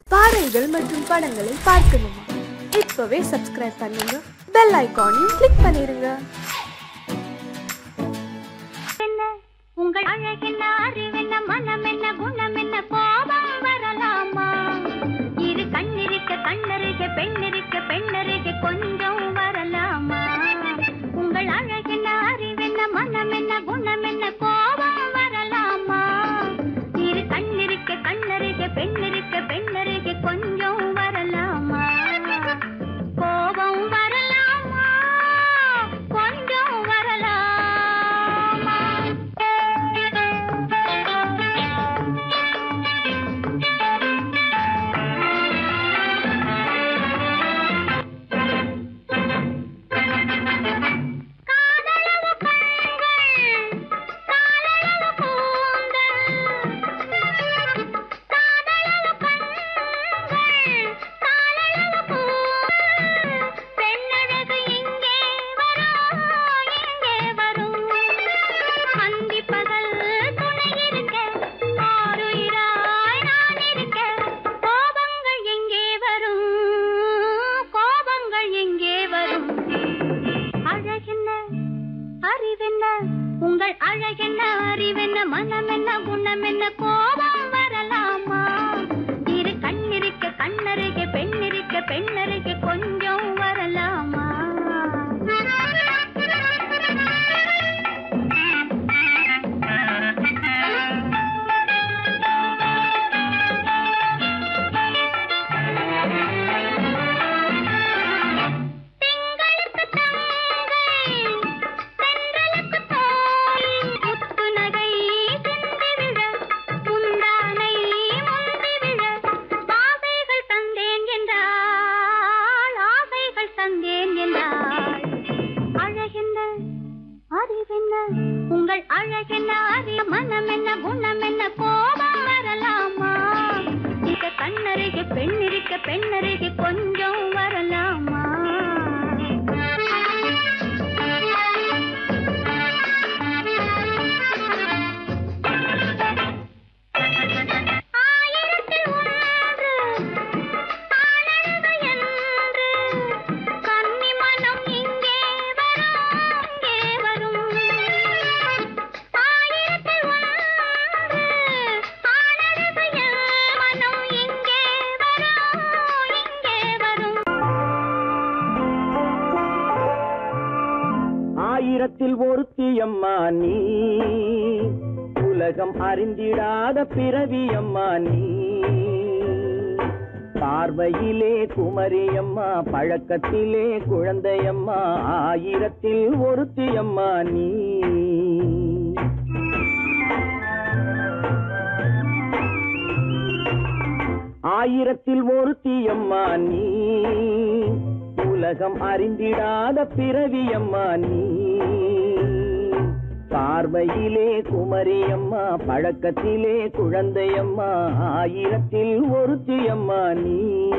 பாடல்கள் மற்றும் படங்களை பார்க்கணுமா? இப்பவே சப்ஸ்கிரைப் பண்ணுங்க, பெல் ஐகானையும் கிளிக் பண்ணிருங்க. உங்கள் அழகென்ன, அறிவென்ன, மனமென்ன, குணமென்ன, கோபம் வரலாமா? இரு கண்ணிருக்க கண்ணருக, பெண்ணிருக்க பெண்ணருக, கொஞ்சம் வரலாமா? உங்கள் அழகென்ன, அறிவென்ன, மனமென்ன, குணமென்ன, கோபம் வரலாமா? இரு கண்ணிருக்க கண்ணருக, பெண்ணிருக்க பெண்ணருக, கொஞ்சம் வரலாமா? கோபம் வரலாமா? கொஞ்சம் வரலாமா? உங்கள் அழகென்ன, அறிவென்ன, மனமென்ன, குணமென்ன, கோபம் வரலாமா? இரு கண்ணிருக்க கண்ணருக, பெண்ணிருக்க பெண்ணருக, கொஞ்சம் வரலாமா? உங்கள் அழகென்ன, அறிய, மனமென்ன, குணமென்ன, கோபம் வரலாமா? இத கண்ணருக பெண்ணிருக்க பெண்ணருக, கொஞ்சம் வரலாமா? ஆயிரத்தில் ஒருத்தியம்மா நீ, உலகம் அறிந்திடாத பிறவியம்மா நீ. பார்வையிலே குமரியம்மா, பழக்கத்திலே குழந்தையம்மா, ஆயிரத்தில் ஒருத்தியம்மா நீ. ஆயிரத்தில் ஒருத்தியம்மா நீ, உலகம் அறிந்திடாத பிறவியம்மா நீ. பார்வையிலே குமரியம்மா, பழக்கத்திலே குழந்தையம்மா, ஆயிரத்தில் ஒருத்தியம்மா நீ.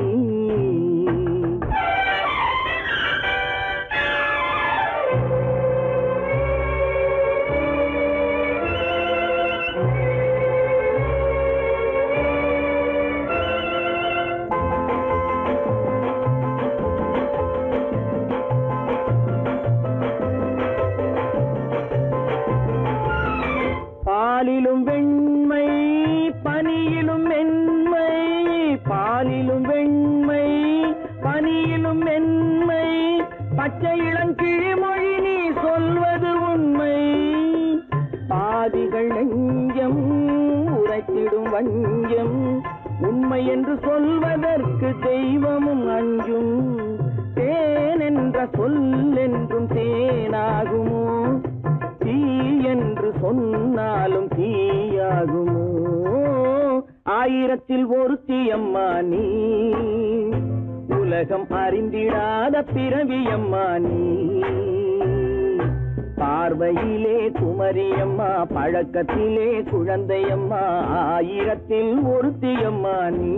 பாலிலும் வெண்மை, பனியிலும் மென்மை, பாலிலும் வெண்மை, பனியிலும் மென்மை, பச்சை இளங்கிழிமொழி நீ சொல்வது உண்மை. பாதிகள் நெஞ்சம் உரைத்திடும் வஞ்சம், உண்மை என்று சொல்வதற்கு தெய்வமும் அஞ்சும். தேன் என்ற சொல் என்றும் தேனாகுமோ? தீ என்று சொன்னாலும் தீயாகுமோ? ஆயிரத்தில் ஒருத்தியம்மா நீ, உலகம் அறிந்திடாத பிறவியம்மா நீ. பார்வையிலே குமரியம்மா, பழக்கத்திலே குழந்தையம்மா, ஆயிரத்தில் ஒருத்தியம்மா நீ.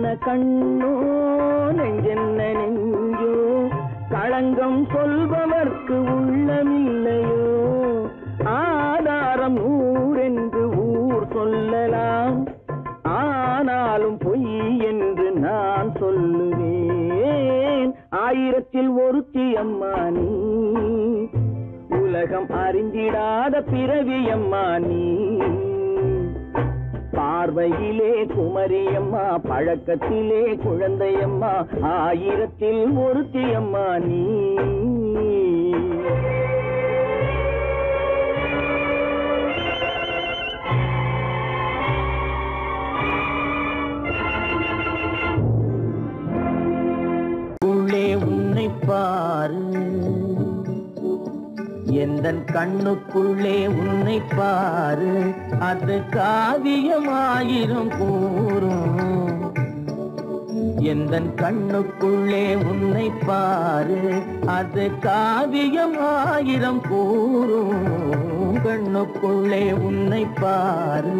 கண்ணோ நெஞ்சென்ன நெஞ்சோ களங்கம் சொல்பவர்க்கு உள்ளமில்லையோ ஆதாரம் ஊரென்று ஊர் சொல்லலாம் ஆனாலும் பொய் என்று நான் சொல்லுவேன் ஆயிரத்தில் ஒருத்தி அம்மா நீ உலகம் அறிந்திடாத பிறவி அம்மா நீ பார்வையிலே குமரியம்மா பழக்கத்திலே குழந்தையம்மா ஆயிரத்தில் ஒருத்தி அம்மா நீ உள்ளே உன்னை பாரு எந்தன் கண்ணுக்குள்ளே உன்னை பாரு அது காவியமாயிரம் கூறும் எந்தன் கண்ணுக்குள்ளே உன்னை பாரு அது காவியமாயிரம் கூறும் கண்ணுக்குள்ளே உன்னை பாரு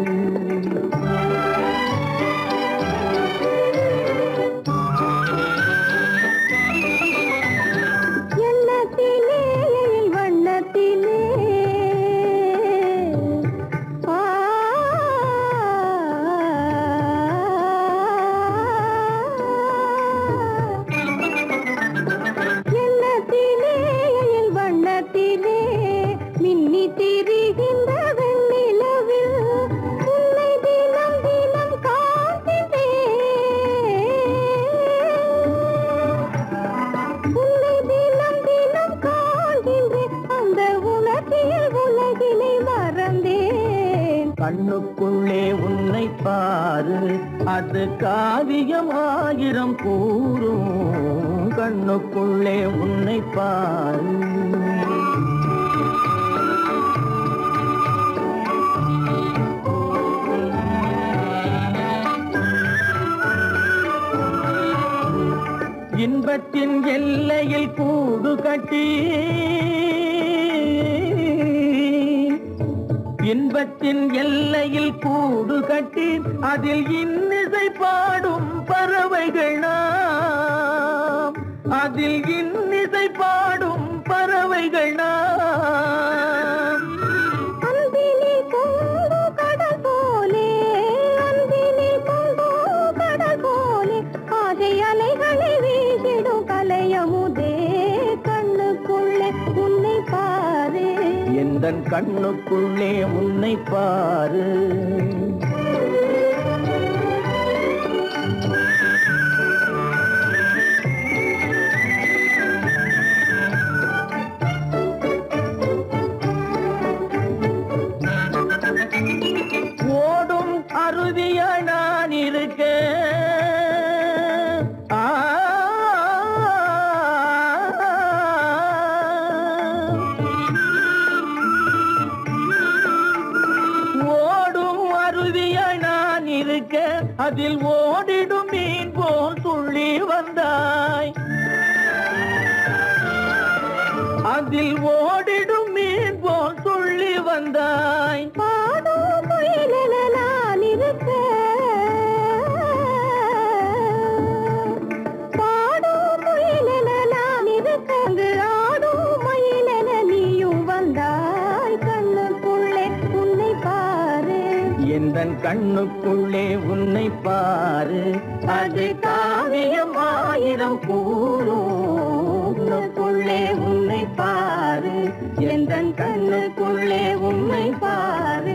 கண்ணுக்குள்ளே உன்னை பாரு அது காவியமாயிரம் கூறும் கண்ணுக்குள்ளே உன்னை பாரு இன்பத்தின் எல்லையில் கூடு கட்டி இன்பத்தின் எல்லையில் கூடு கட்டி அதில் இன்னிசை பாடும் பறவைகள் நாம் அதில் இன்னிசை பாடும் பறவைகள் நாம் அன்பினி பொங்கு கடல் போலே அன்பினி பொங்கு கடல் போலே ஆசை அலைகளை வீசிடும் கலையமுதே கண்ணுக்குள்ளே உன்னை பாரு எந்தன் கண்ணுக்குள்ளே உன்னை பாரு ஓடும் அருவிய நான் இருக்க அதில் ஓடிடும் மீன் போல் துள்ளி வந்தாய் அதில் ஓடிடும் மீன் போல் துள்ளி வந்தாய் பாடும் மயிலென நான் இருக்க பாடும் மயிலென நான் இருக்க ஆடும் மயிலென நீயும் வந்தாய் கண்ணுக்குள்ளே உன்னை பாரு எந்தன் கண்ணுக்குள்ளே உன்னை பாரு அது காவியம் ஆயிரம் கூறுக்குள்ளே உன்னை பாரு எந்தன் கண்ணுக்குள்ளே உன்னை பாரு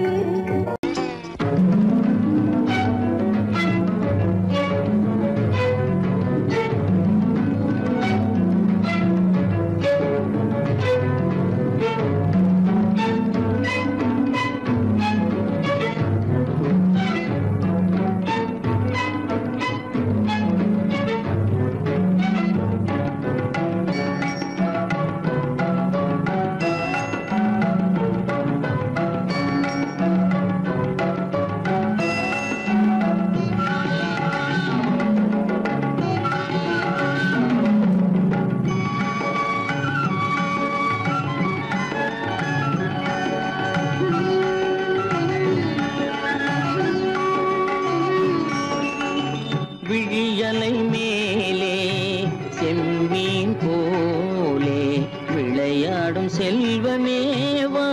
விளையாடும் செல்வமேவா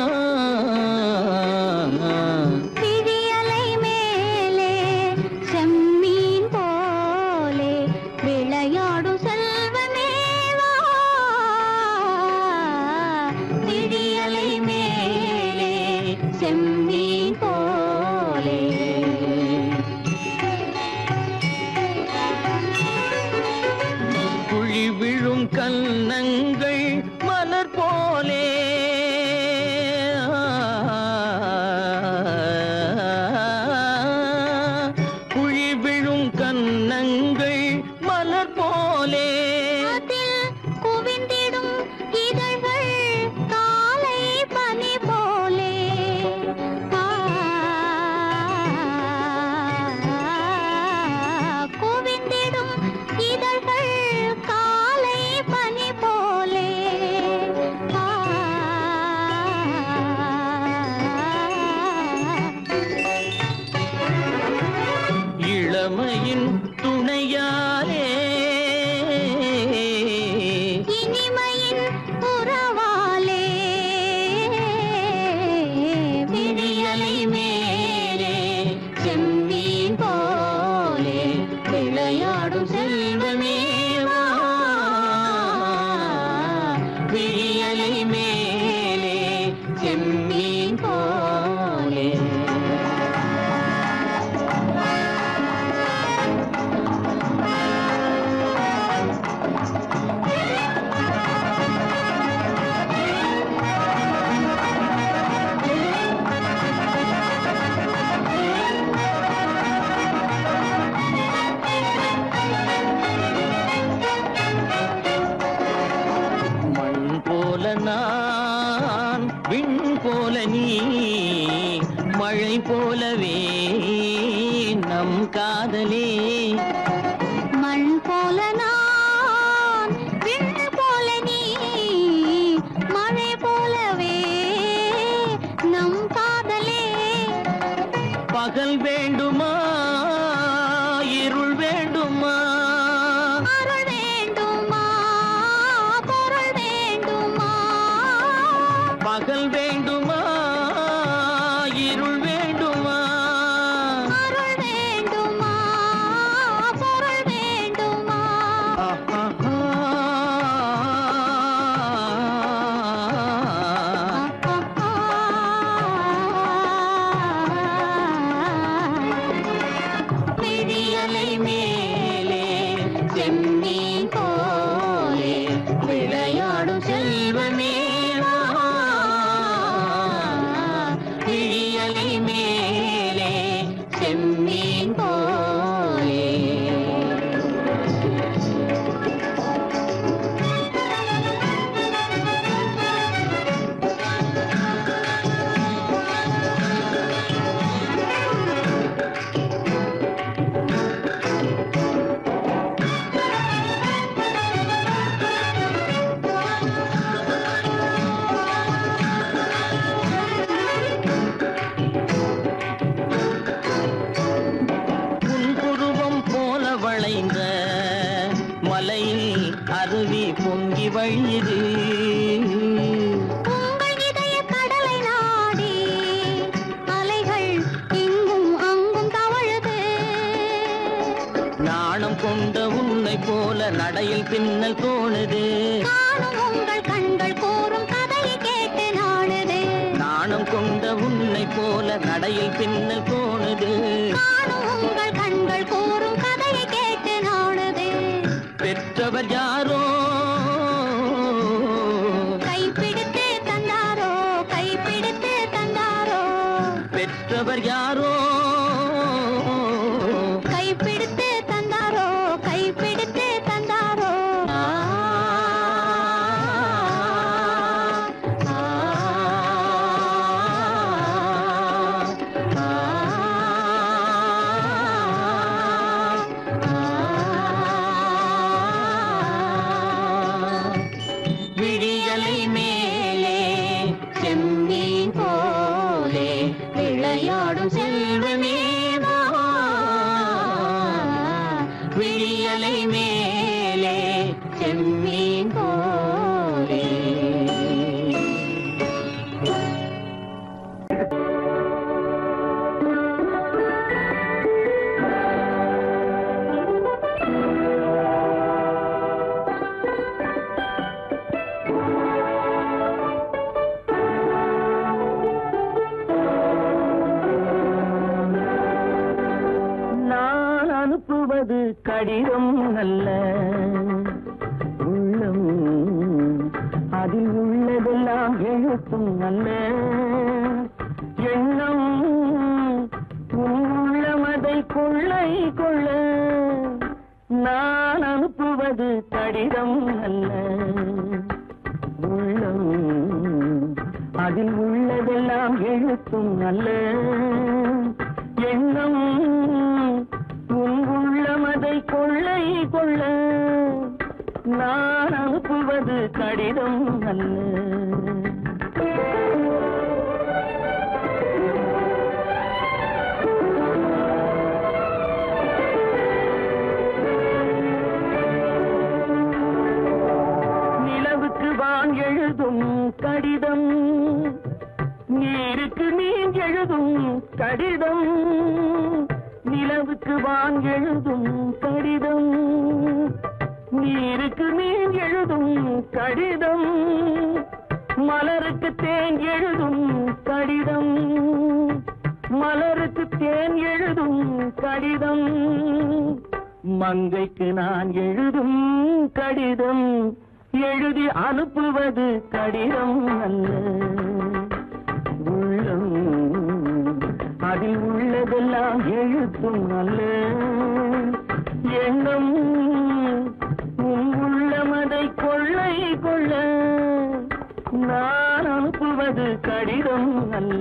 விழியலை மேலே செம்மீன் போலே விளையாடும் செல்வமேவா விழியலை மேலே செம்மீன் போலே குழி விழும் கன்னங்கள் மலர் போலே குழி விழும் கன்னங்கள் மலர் போலே அதில் குவிந்திடும் இதழ்கள் காலை பனி போலே குவிந்திடும் இதழ்கள் காலை பனி போலே இளமையின் துணையாலே இனிமையின் உறவாலே விழியலை மேலே செம்மீன் போலே விளையாடும் செல்வமேவா விழியலை மேலே செம்மீன் போலே மண் போல நான் விண் போல நீ மழை போலவே நம் காதலே மண் போல நான் விண் போல நீ மழை போலவே நம் காதலே பகல் வேண்டுமா இருள் வேண்டுமா அருள் வேண்டுமா பொருள் வேண்டுமா பகல் வேண்டுமா இருள் வேண்டுமா அருள் வேண்டுமா பொருள் வேண்டுமா விழியலை மேலே செம்மீன் போலே விளையாடும் செல்வமேவா விழியலை மேலே செம்மீன் போலே புன்புருவம் போல வளைந்த மலையில் அருவி பொங்கி வழியுது உங்கள் இதய கடலை நாடி அலைகள் இங்கும் அங்கும் தவழுது நாணம் கொண்ட உன்னை போல நடையில் பின்னல் தோணுது காணும் உங்கள் கண்கள் கூறும் கதையை கேட்டு நாடுது நாணம் கொண்ட உன்னை போல நடையில் பின்னல் தோணுது காணும் உங்கள் கண்கள் கூறும் கதையை கேட்டு நாடுது பெற்றவர் யாரோ கைப்பிடித்து தந்தாரோ கைப்பிடித்து தந்தாரோ பெற்றவர் யாரோ கைப்பிடித்து தந்தாரோ கைப்பிடித்து தந்தாரோ விழியலை மேலே செம்மீன் போலே விளையாடும் செல்வமேவா அனுப்புவது கடிதம் அல்ல உள்ளம் அதில் உள்ளதெல்லாம் எழுத்தும் அல்ல எண்ணம் உள்ளமதை கொள்ளை கொள்ள நான் அனுப்புவது கடிதம் அல்ல உள்ளம் அதில் உள்ளதெல்லாம் எழுத்தும் அல்ல எண்ணம் உள்ளமதை கொள்ளை கொள்ள நான் அனுப்புவது கடிதம் அல்ல எழுதும் கடிதம் நீருக்கு நீர் எழுதும் கடிதம் நிலவுக்கு வான் எழுதும் கடிதம் நீருக்கு நீர் எழுதும் கடிதம் மலருக்கு தேன் எழுதும் கடிதம் மலருக்கு தேன் எழுதும் கடிதம் மங்கைக்கு நான் எழுதும் கடிதம் எழுதி அனுப்புவது கடிதம் அல்ல உள்ளம் அதில் உள்ளதெல்லாம் எழுத்தும் அல்ல எண்ணம் உள்ளமதை கொள்ளை கொள்ள நான் அனுப்புவது கடிதம் அல்ல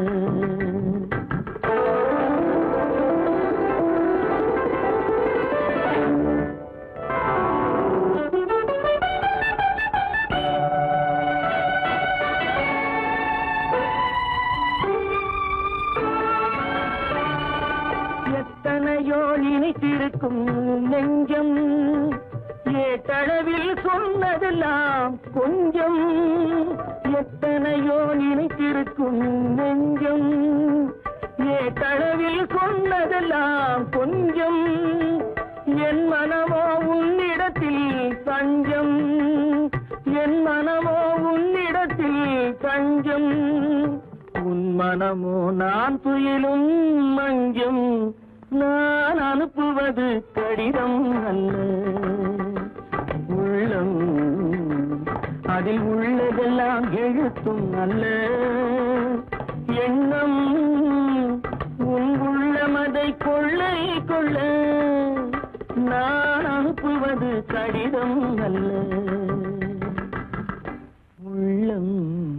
நினைத்திருக்கும் நெஞ்சம் ஏட்டளவில் சொன்னதெல்லாம் கொஞ்சம் எத்தனையோ நினைத்திருக்கும் நெஞ்சம் ஏட்டளவில் சொன்னதெல்லாம் கொஞ்சம் என் மனமோ உன்னிடத்தில் தஞ்சம் என் மனமோ உன்னிடத்தில் தஞ்சம் உன் மனமோ நான் துயிலும் மஞ்சம் நான் அனுப்புவது கடிதம் அல்ல உள்ளம் அதில் உள்ளதெல்லாம் எழுத்தும் அல்ல எண்ணம் உன் உள்ளமதை கொள்ளை கொள்ள நான் அனுப்புவது கடிதம் அல்ல உள்ளம்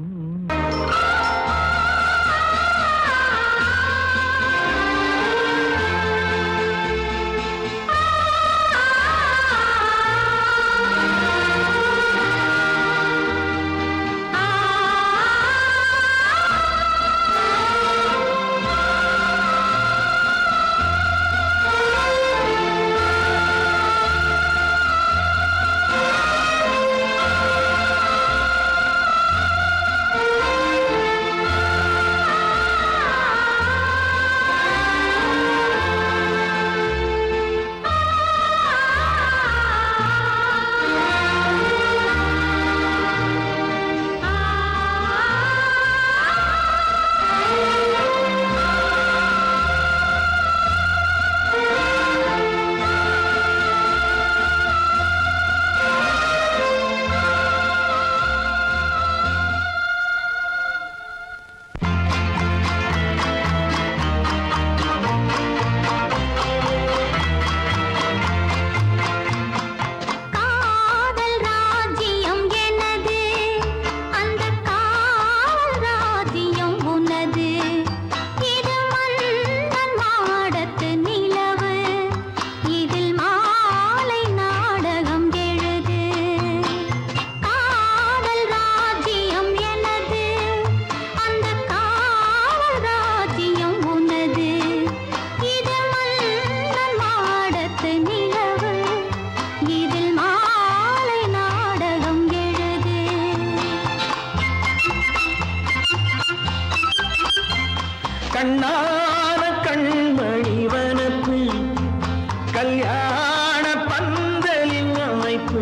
கண்ணான கண்மணி வனப்பு கல்யாண பந்தலின் அமைப்பு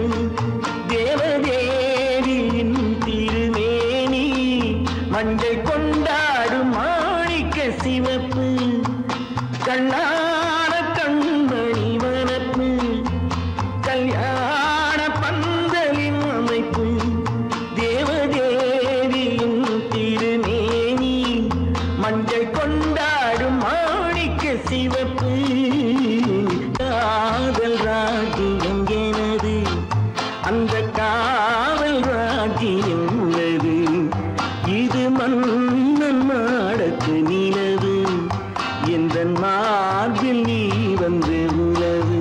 தேவதேவியின் திருமேனி மஞ்சள் கொண்டாடும் மாணிக்க சிவப்பு கண்ணான கண்மணி வனப்பு மன்னன் மாடத்து நிலவு எந்த மார்பில் நீ வந்து உலவு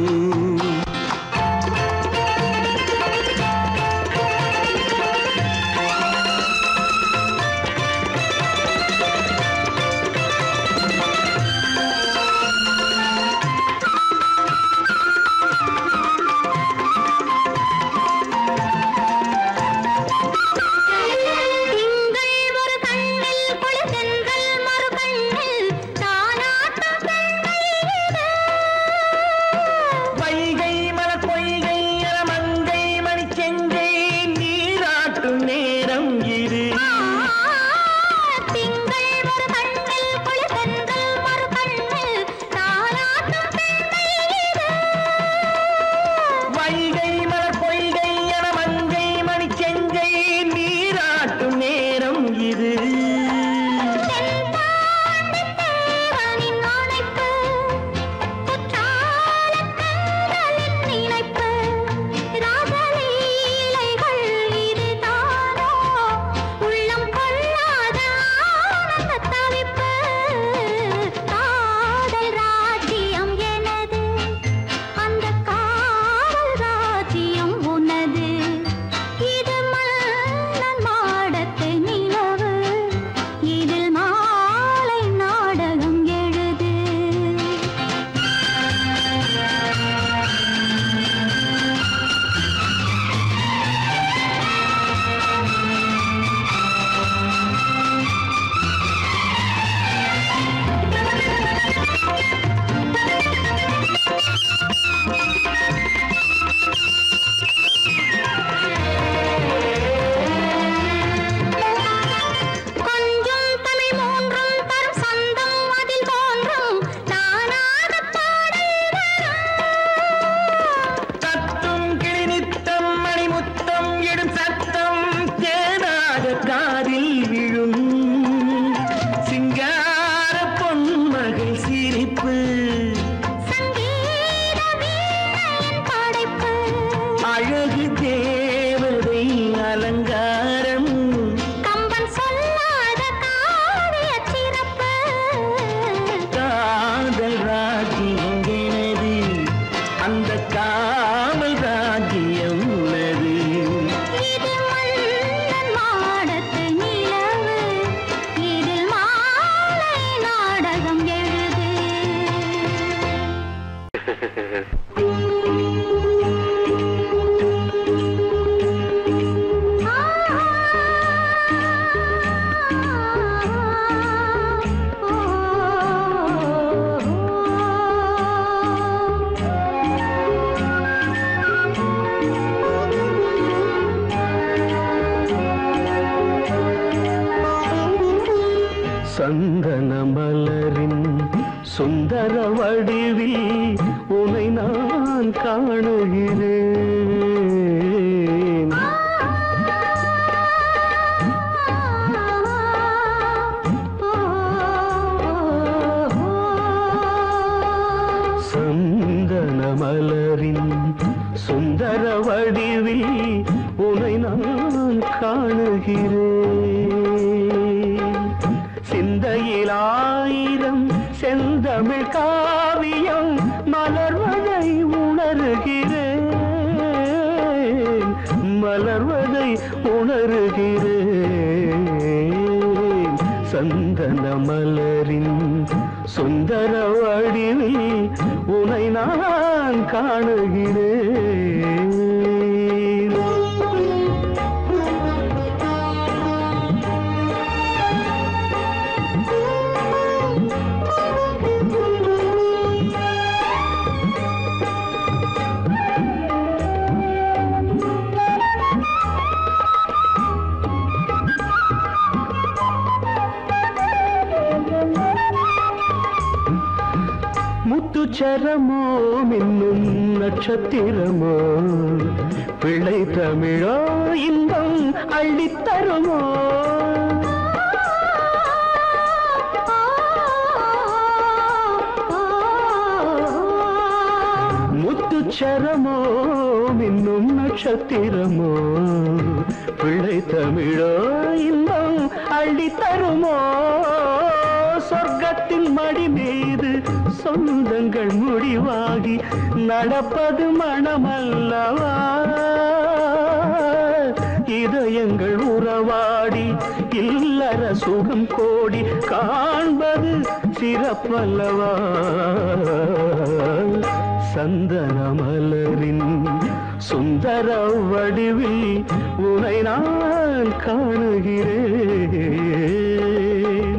சந்தன மலரின் சுந்தர வடிவில் உனை நான் காணுகிறேன். சந்தன மலரின் சுந்தர வடிவில் உனை நான் காணுகிறேன். சிந்தையில் ஆயிரம் செந்தமிழ் காவியம் மலர்வதை உணர்கிறேன், மலர்வதை உணர்கிறேன். சந்தன மலரின் சுந்தர வடிவில் உனை நான் காணுகிறேன். முத்துச்சரமோ மின்னும் நட்சத்திரமோ பிள்ளை தமிழோ இன்பம் அள்ளித்தருமோ. முத்துச்சரமோ மின்னும் நட்சத்திரமோ பிள்ளை தமிழோ இன்பம் அள்ளித்தருமோ. தங்கமோ சொர்க்கத்தின் மடி மீது சொந்தங்கள் முடிவாகி நடப்பது மனமல்லவா இதயங்கள் உறவாடி இல்லற சுகம் கோடி காண்பது சிறப்பல்லவா சந்தன மலரின் சுந்தர வடிவில் உனை நான் காணுகிறேன்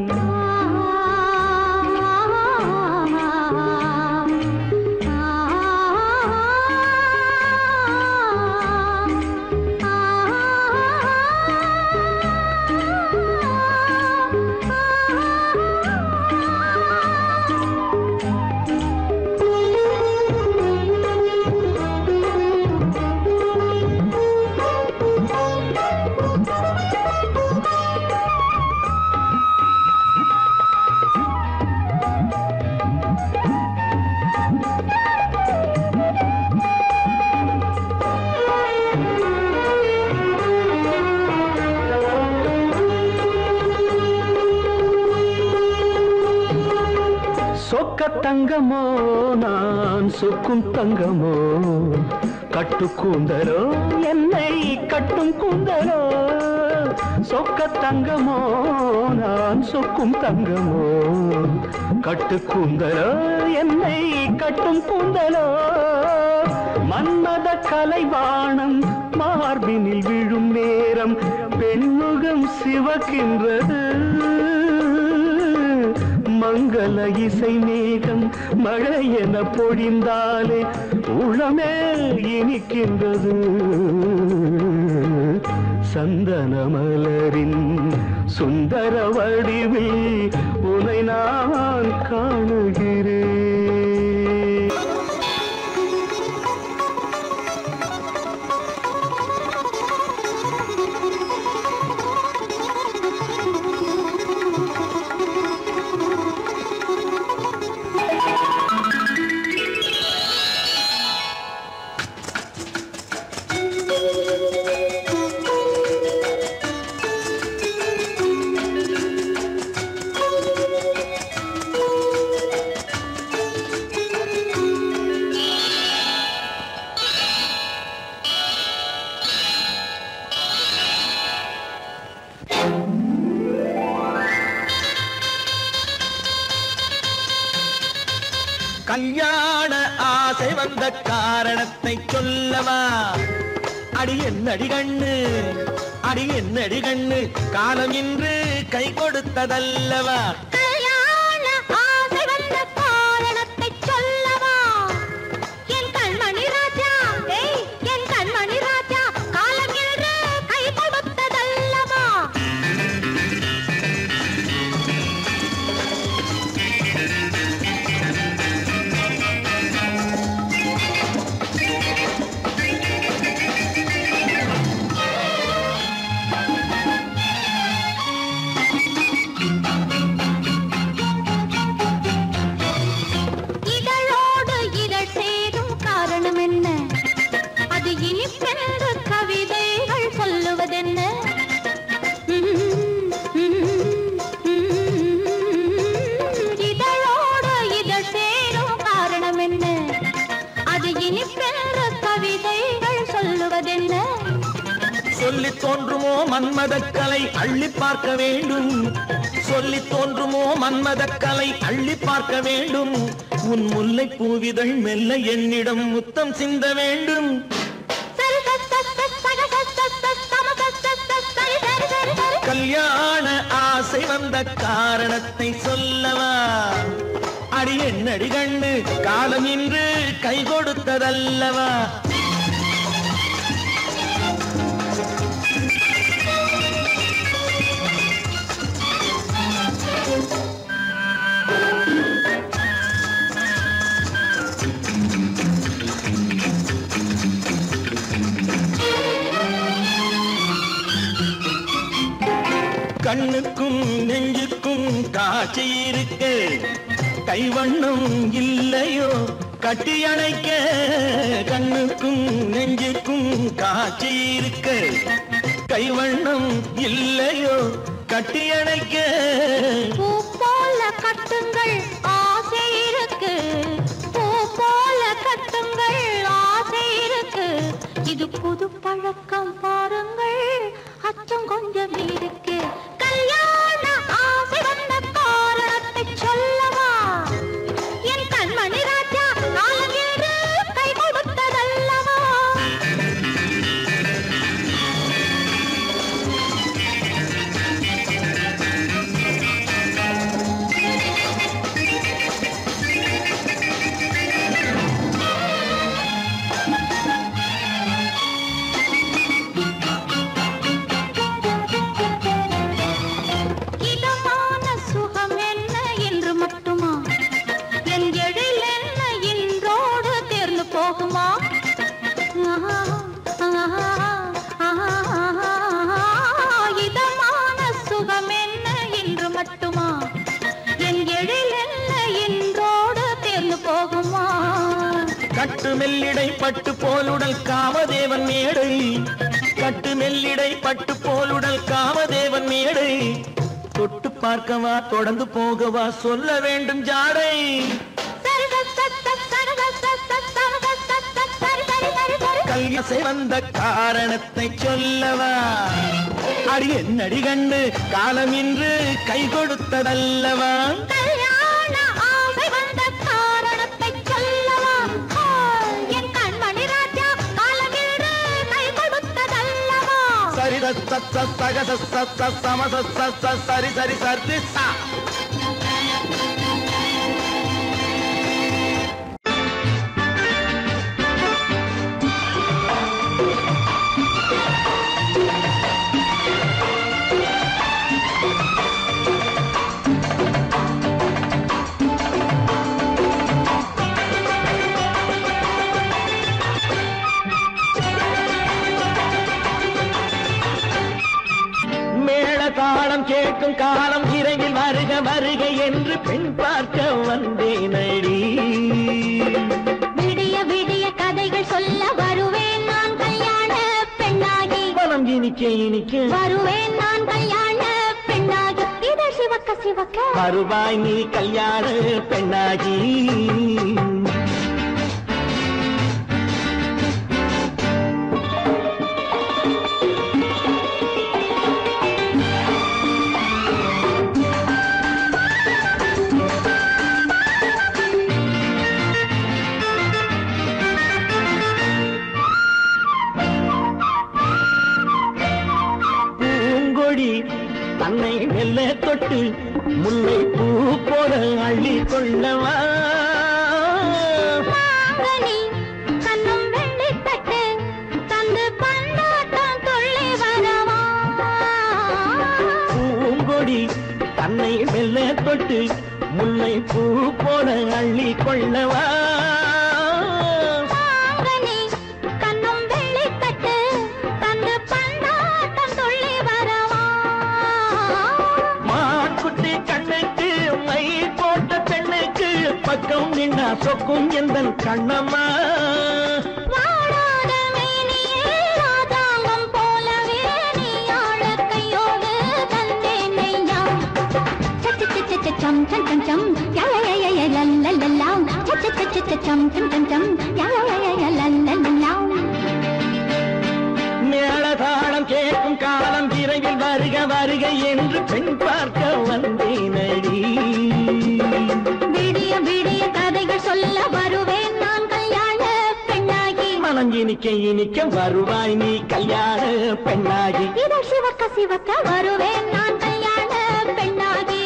சொக்க தங்கமோ நான் சொக்கும் தங்கமோ கட்டு கூந்தலோ என்னை கட்டும் கூந்தலோ சொக்க தங்கமோ நான் சொக்கும் தங்கமோ கட்டு கூந்தலோ என்னை கட்டும் கூந்தலோ மன்மத கலைவாணம் மார்பினில் விழும் நேரம் பெண்முகம் சிவக்கின்றது மங்கள இசை மேகம் மழை என பொழிந்தாலே உளமே இனிக்கின்றது சந்தன மலரின் சுந்தர வடிவில் உனை நான் காணுகிறேன் கல்யாண ஆசை வந்த காரணத்தை சொல்லவா அடி என்னடி கண்ணு காலம் இன்று கை கொடுத்ததல்லவா கல்யாண ஆசை வந்த காரணத்தை சொல்லவா என் கண்மணி ராஜா என் கண்மணி ராஜா காலம் இன்று கை கொடுத்ததல்லவா சொல்லி தோன்றுமோ மன்மதக்கலை அள்ளி பார்க்க வேண்டும் சொல்லி தோன்றுமோ மன்மதக்கலை அள்ளி பார்க்க வேண்டும் உன் முல்லை பூவிதழ் மெல்ல என்னிடம் முத்தம் சிந்த வேண்டும் கல்யாண ஆசை வந்த காரணத்தை சொல்லவா அடி என்னடி கண்ணு காலம் இன்று கை கொடுத்ததல்லவா கண்ணுக்கும் நெஞ்சுக்கும் காட்சி இருக்கு கைவண்ணம் இல்லையோ கட்டி அணைக்க கண்ணுக்கும் நெஞ்சுக்கும் காட்சி இருக்கு கைவண்ணம் இல்லையோ கட்டி அணைக்க பூ போல கட்டுங்கள் ஆசை இருக்கு, பூ போல கட்டுங்கள் ஆசை இருக்கு. இது புது பழக்கம் பாருங்கள், அச்சம் கொஞ்சம் இருக்கு. கல்யாண ஆசை வந்த காரணத்தை சொல்லவா? என் கண்மணி ராஜா காலம் என்று கை கொடுத்ததல்லவா? இதமான சுகம் என்ன என்று மட்டுமா? என் எழில் என்ன இன்றோடு தேர்ந்து போகுமா? இதமான சுகம் என்ன என்று மட்டுமா? என் எழில் என்ன இன்றோடு தேர்ந்து போகுமா? கட்டு மெல்லிடை பட்டு போலுடல் காமதேவன் மேடை, கட்டு மெல்லிடை பட்டு போலுடல் காமதேவன் மேடை. தொட்டு பார்க்கவா தொடர்ந்து போகவா சொல்ல வேண்டும் ஜாடை. கல்யாசை வந்த காரணத்தை சொல்லவா? அடி என்னடி கண்டு காலம் இன்று கை கொடுத்ததல்லவா? கல்யாண ஆசை வந்த காரணத்தை சொல்லவா? என் கண்மணி ராஜா காலம் என்று கை கொடுத்ததல்லவா? சரி சக சம சரி சரி சரி சா. தாளம் கேட்கும் காலம் விரைவில் வருக வருக என்று பெண் பார்க்க வந்தேனடி. விடிய விடிய கதைகள் சொல்ல வருவேன் நான் கல்யாண பெண்ணாகி. மனம் இனிக்க இனிக்க வருவேன் நான் கல்யாண பெண்ணாகி. இது சிவக்க சிவக்க வருவாய் நீ கல்யாண பெண்ணாகி. தன்னை மெல்ல தொட்டு முல்லை பூ போல அள்ளி கொள்ளவா? கண்ணும் வெள்ளி தட்டு தந்து பந்தாட்டம் துள்ளி வரவா? பூங்கொடி தன்னை மெல்ல தொட்டு முல்லை பூ போல அள்ளி கொள்ளவா? பக்கம் நின்னா சொக்கும் எந்தன் கண்ணம்மா. வாடாத மேனியே ராதாங்கம் போலவே நீ ஆழ கையோடு தந்தேன் நெய்யா. சம் சம் சம் சம் யா யா யா யா லல்லல்லா. சம் சம் சம் யா யா யா லல்லல்லா. மேளதாளம் கேட்கும் காலம் விரைவில் வருக வருக என்று பெண் பார்க்க வந்தேனடி. விடிய விடிய கதைகள் சொல்ல வருவேன் நான் கல்யாண பெண்ணாகி. மனம் இனிக்க இனிக்க வருவாய் நீ கல்யாண பெண்ணாகி. இது சிவக்க சிவக்க வருவேன் நான் கல்யாண பெண்ணாகி.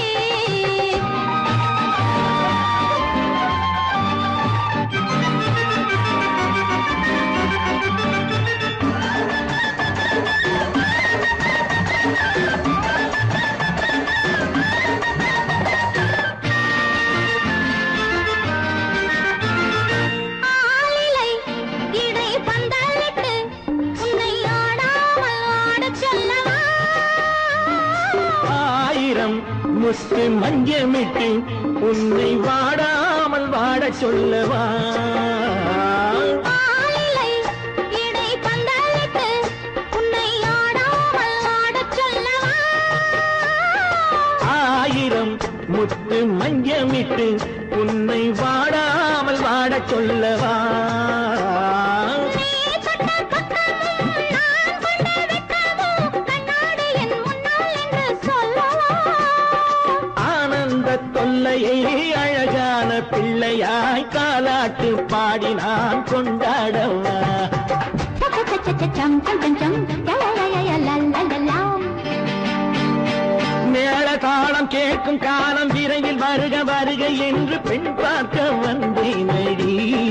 முத்து மஞ்சமிட்டு உன்னை வாடாமல் வாடச் சொல்லவா? முத்து மஞ்சமிட்டு உன்னை வாடாமல் வாடச் சொல்லவா? ஆனந்த தொல்லையை அழகான பிள்ளையாய் காலாட்டு பாடி நான் கொண்டாடவா? மேள தாளம் கேட்கும் காலம் விரைவில் வருக வருக என்று பெண் பார்க்க வந்தேனடி.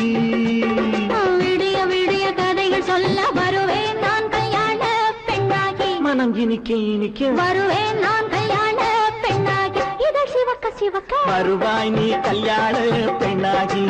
விடிய விடிய கதைகள் சொல்ல வருவேன் நான் கல்யாண பெண்ணாகி. மனம் இனிக்க இனிக்க வருவேன் நான் கல்யாண பெண்ணாகி. இதழ் சிவக்க சிவக்க வருவாய் நீ கல்யாண பெண்ணாகி.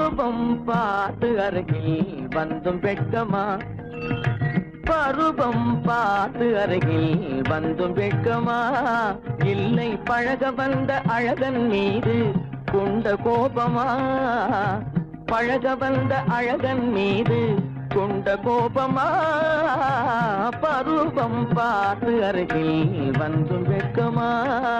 பருவம் பார்த்து அருகில் வந்தும் வெட்கமா பருவம் பார்த்து அருகில் வந்தும் வெட்கமா இல்லை பழக வந்த அழகன் மீது கொண்ட கோபமா பழக வந்த அழகன் மீது கொண்ட கோபமா பருவம் பார்த்து அருகில் வந்தும் வெட்கமா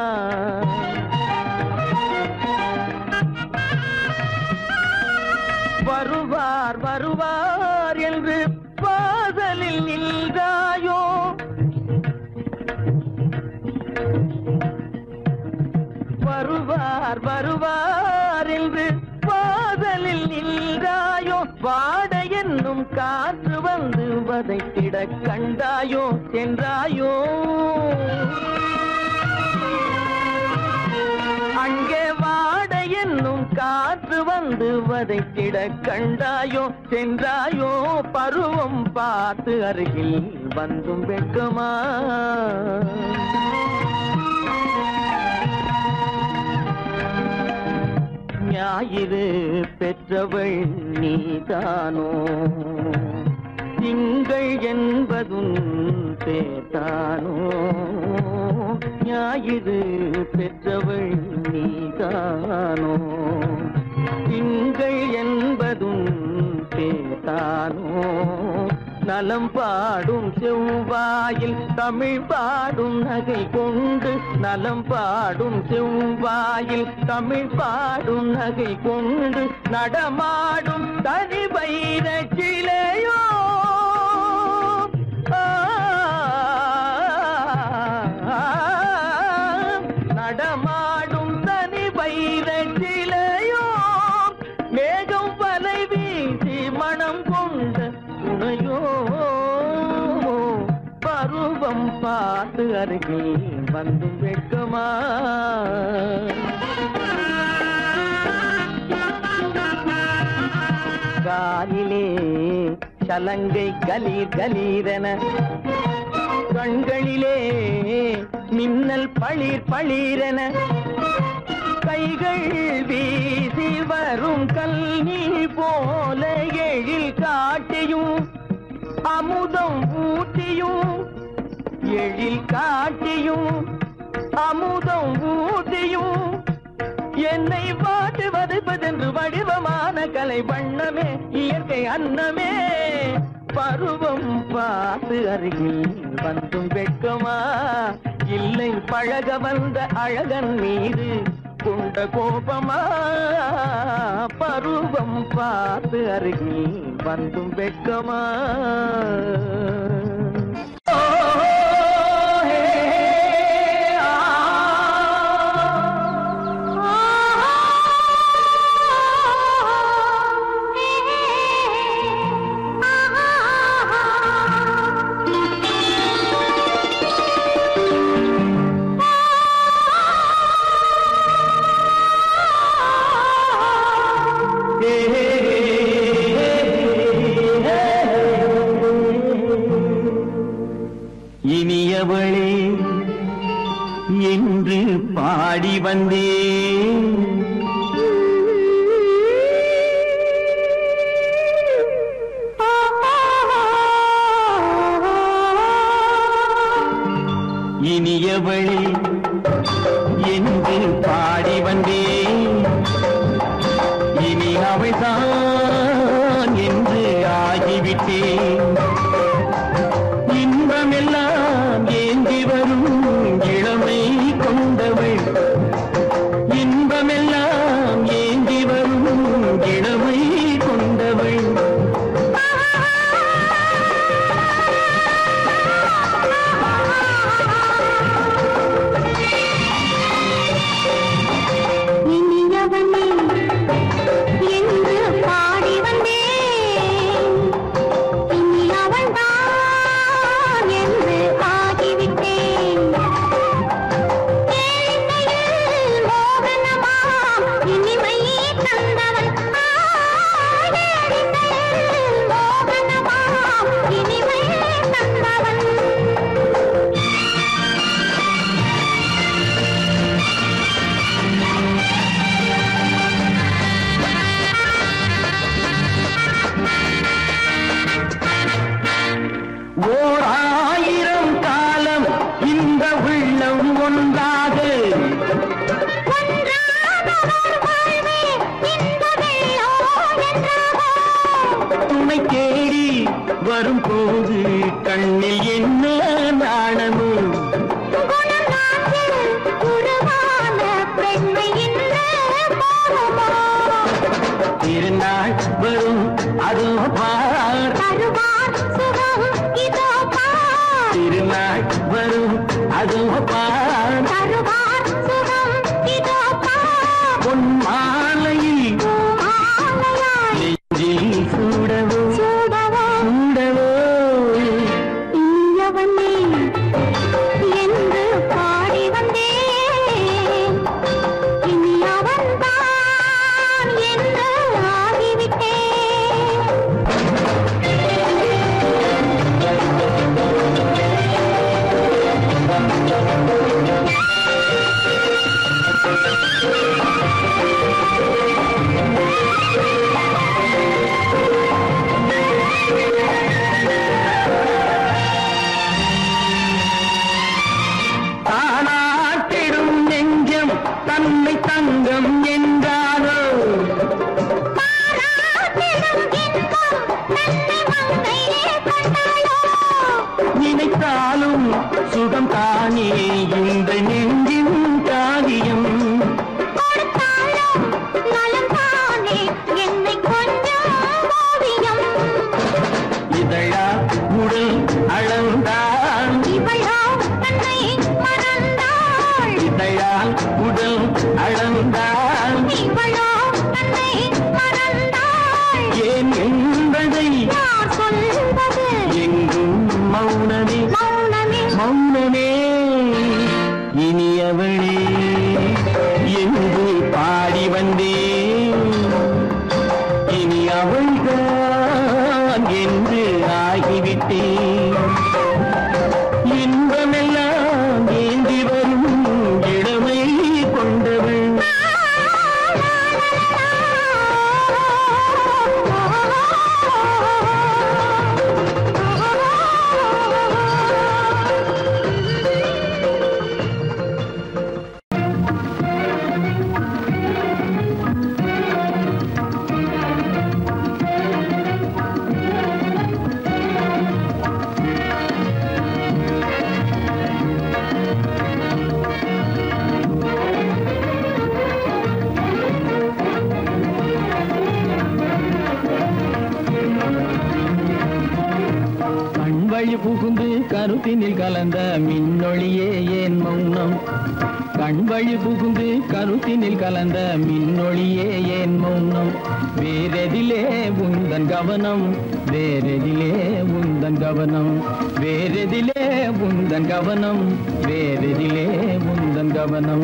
வருவார் வருவார் என்று வாசலில் நின்றாயோ வருவார் வருவார் என்று வாசலில் நின்றாயோ வாட என்னும் காற்று வந்து வதைத்திட கண்டாயோ சென்றாயோ அங்கே வாட என்னும் காற்று வந்து வதைத்திட கண்டாயோ சென்றாயோ பருவம் பார்த்து அருகில் வந்தும் வெட்கமா ஞாயிறு பெற்றவள் நீதானோ திங்கள் என்பதும் பேத்தானோ ஞாயிறு பெற்றவள் நீதானோ திங்கள் என்பதும் பேத்தானோ நலம் பாடும் செவ்வாயில் தமிழ் பாடும் நகை கொண்டு நலம் பாடும் செவ்வாயில் தமிழ் பாடும் நகை கொண்டு நடமாடும் தனி வைர சிலையோ நடமாடும் தனி வைர சிலையோ மேகம் வலை வீசி மனம் கொண்ட துணையோ பருவம் பார்த்து அருகில் வந்து வெட்கமா காலிலே சலங்கை கலீர் கலீரென கண்களிலே மின்னல் பளிர் பளிரென கைகள் வீசி வரும் கல்வி போல எழில் காட்டியும் அமுதம் ஊட்டியும் எழில் காட்டியும் அமுதம் ஊட்டியும் என்னை பாட்டு வதைப்பதென்று வடிவமான கலை வண்ணமே இயற்கை அன்னமே பருவம் பார்த்து அருகில் வந்தும் வெட்கமா இல்லை பழக வந்த அழகன் மீது கொண்ட கோபமா பருவம் பார்த்து அருகில் வந்தும் வெட்கமா இனியவளே என்று பாடி வந்தேன் இனியவளே என்று பாடி வந்தேன் இனி அவள்தான் என்று ஆகிவிட்டேன் இன்பமெல்லாம் ஏந்தி வரும் இளமை கொண்டவள் இன்பமெல்லாம் ஏந்தி வரும் இளமை கொண்டவள் இனியவனே என்று பாடி வந்தேன் வரும் போது கண்ணில் என்ன நாணமோ திருநாள் வரும் அதோ பார் திருநாள் வரும் அதோ பார் பொன் மாலையில் நெஞ்சில் சூடவோ சூடவோ என்று பாடி வந்தேன் இனி அவன்தான் என்று ஆகிவிட்டேன் தானாட்டிடும் நெஞ்சம் தன்னை தங்கம் என்றாரோ நினைத்தாலும் சுகம் தானே இந்த நெஞ்சின் காரியம் இதழா உடல் அளந்தாள் இதழால் உடல் அளந்தாள் ஏன் என்பதை எங்கும் மௌனமே மௌனமே இனியவளே என்று பாடி வந்தேன் இனி அவள்தான் என்று ஆகிவிட்டேன் இன்பமெல்லாம் ஏந்தி வரும் இளமை கொண்டவள் கண்வழி புகுந்து கருத்தினில் கலந்த மின்னொளியே ஏன் மௌனம் கண்வழி புகுந்து கருத்தினில் கலந்த மின்னொளியே ஏன் மௌனம் வேறெதிலே உந்தன் கவனம் வேறெதிலே உந்தன் கவனம் வேறெதிலே உந்தன் கவனம் வேறெதிலே உந்தன் கவனம்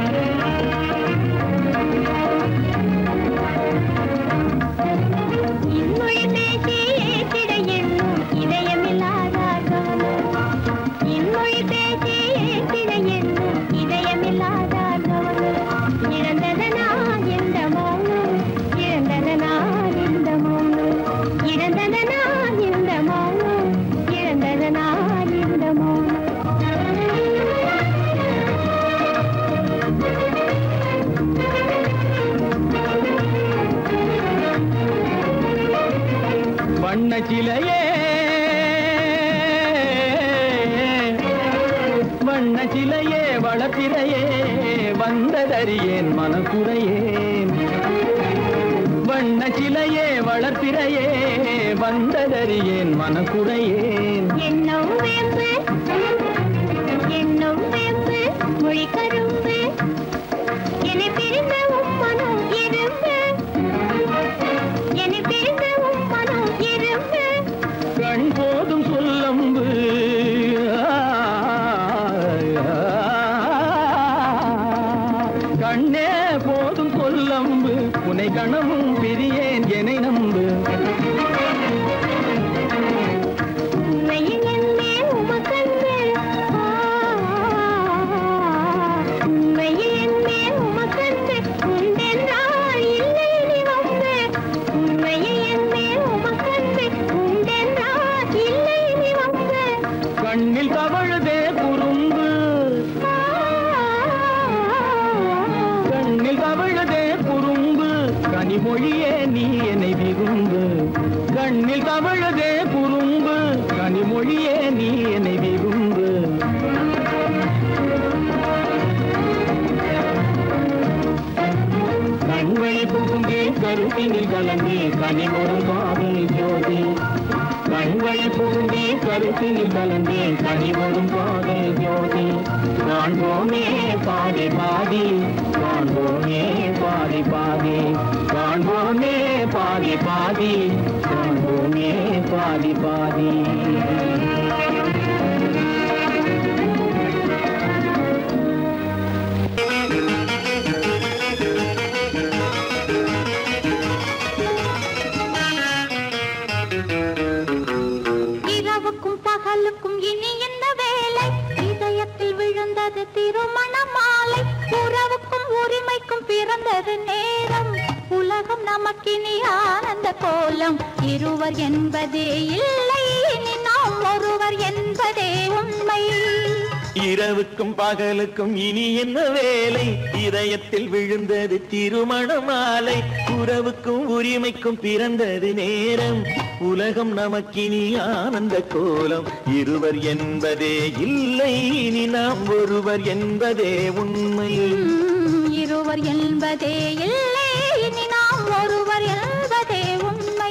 வண்ணச்சிலையே வண்ணச்சிலையே வளர்ப்பிறையே வந்ததறியேன் மனக்குறையேன் வண்ணச்சிலையே வளர்ப்பிறையே வந்ததறியேன் மனக்குறையேன் என்னும் வேம்பு மொழி கரும்பு என்னை பிரிந்த உம்மனும் இரும்பு என்னை பிரிந்த உம்மனும் இரும்பு கண் போதும் சொல்லம்பு கண்ணே போதும் சொல்லம்பு உனை கணமும் பிரியேன் என்னை நம்பு உண்மையில் என்னே உமக்கன்று உண்மையில் என்னே உமக்கன்று உண்டென்றால் இல்லை நீ வம்பு உண்மையில் என்னே உமக்கன்று உண்டென்றால் இல்லை நீ வம்பு கண்ணில் தவழுதே குறும்பு கண்ணில் தவழுதே குறும்பு கனிமொழியே நீ என்னை விரும்பு கண்ணில் தவழதே குறும்பு கனிமொழியே நீ என்னை விரும்பு கண்வழி புகுந்தே கருத்தினில் கலந்தே கனிமொரு காதல் ஜோதி கண்வழி புகுந்தே கருத்தினில் கலந்தே கனிமொரும் காதல் ஜோதி காண்போமே பாதி பாதி காண்போமே பாதி பாதி காண்போமே பாதி பாதி காண்போமே பாதி பாதி இனி என்ன வேலை இதயத்தில் விழுந்தது திருமண மாலை உறவுக்கும் உரிமைக்கும் பிறந்தது நேரம் உலகம் நமக்கினி ஆனந்த கோலம் இருவர் என்பதே இல்லை இனி நாம் ஒருவர் என்பதே உண்மை இரவுக்கும் பகலுக்கும் இனி என்ன வேலை இதயத்தில் விழுந்தது திருமண மாலை உறவுக்கும் உரிமைக்கும் பிறந்தது நேரம் உலகம் நமக்கினி ஆனந்த கோலம் இருவர் என்பதே இல்லை இனி நாம் ஒருவர் என்பதே உண்மை இருவர் என்பதே இல்லை இனி நாம் ஒருவர் என்பதே உண்மை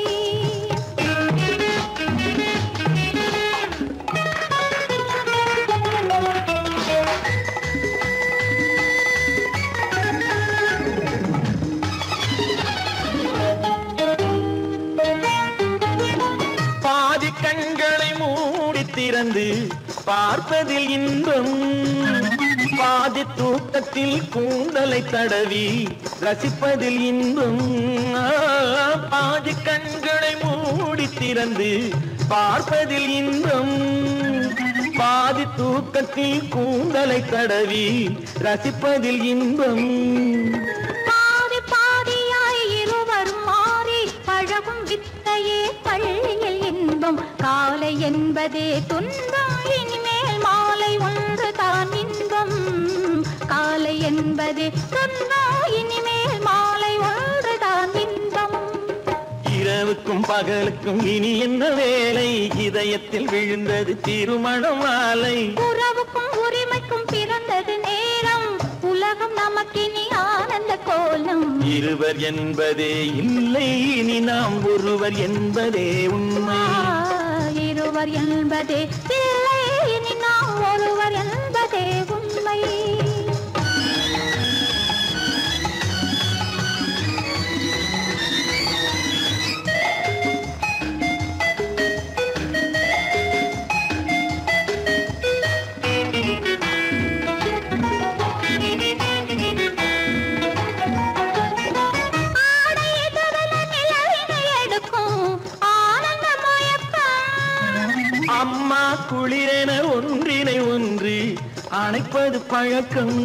கண்களை மூடி திறந்து பார்ப்பதில் இன்பம் பாதி தூக்கத்தில் கூந்தலை தடவி ரசிப்பதில் இன்பம் பாதி கண்களை மூடி திறந்து பார்ப்பதில் இன்பம் பாதி தூக்கத்தில் கூந்தலை தடவி ரசிப்பதில் இன்பம் பாதி பாதியாய் இருவரும் மாறி பழகும் வித்தையே பள்ளியில் இன்பம் காலை என்பதே துன்பம் இனிமேல் மாலை ஒன்று தான் இன்பம் காலை என்பதே துன்பம் இனிமேல் மாலை ஒன்று தான் இன்பம் இரவுக்கும் பகலுக்கும் இனி என்ன வேலை இதயத்தில் விழுந்தது திருமண மாலை உறவுக்கும் உரிமைக்கும் பிறந்தது நேரம் உலகம் நமக்கினி ஆனந்த கோலம் இருவர் என்பதே இல்லை இனி நாம் ஒருவர் என்பதே உண்மை இருவர் என்பதே இல்லை இனி நாம் ஒருவர் என்பதே உண்மை அம்மா குளிரென ஒன்றினை ஒன்று அணைப்பது பழக்கம்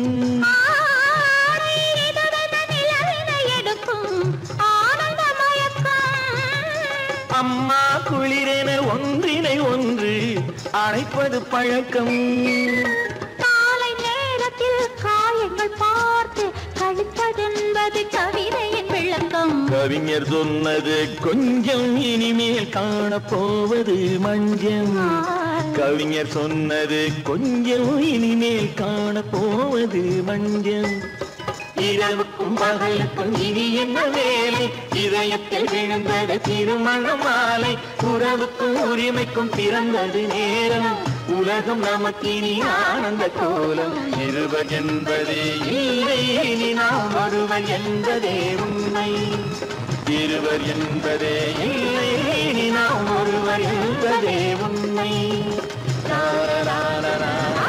அம்மா குளிரென ஒன்றினை ஒன்று அணைப்பது பழக்கம் காலை நேரத்தில் காயங்கள் பார்த்து கழிப்பதென்பது கவிதையின் விளக்கம் கவிஞர் சொன்னது கொஞ்சம் இனிமேல் காணப்போவது மஞ்சம் கவிஞர் சொன்னது கொஞ்சம் இனிமேல் காணப்போவது மஞ்சம் இரவுக்கும் பகலுக்கும் இனி என்ன வேலை இதயத்தில் விழுந்தது திருமண மாலை உறவுக்கும் உரிமைக்கும் பிறந்தது நேரம் உலகம் நமக்கினி ஆனந்த கோலம் இருவர் என்பதே இல்லை இனி நாம் ஒருவர் என்பதே உண்மை இருவர் என்பதே இல்லை இனி நாம் ஒருவர் என்பதே உண்மை.